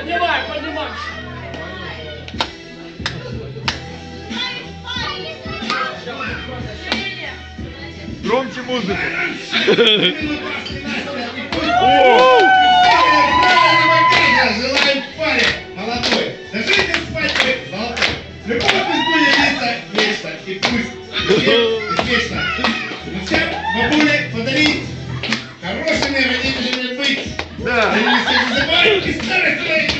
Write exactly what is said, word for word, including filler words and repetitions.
Поднимай, поднимай. Громче музыку. Желаем паре молодой. Дожите свадьбы золотой. Любовь пусть будет длиться вечно. И пусть всем извечно. Но всем бабуле подарить хорошими родителями быть. Да. Они не забывают и старость своей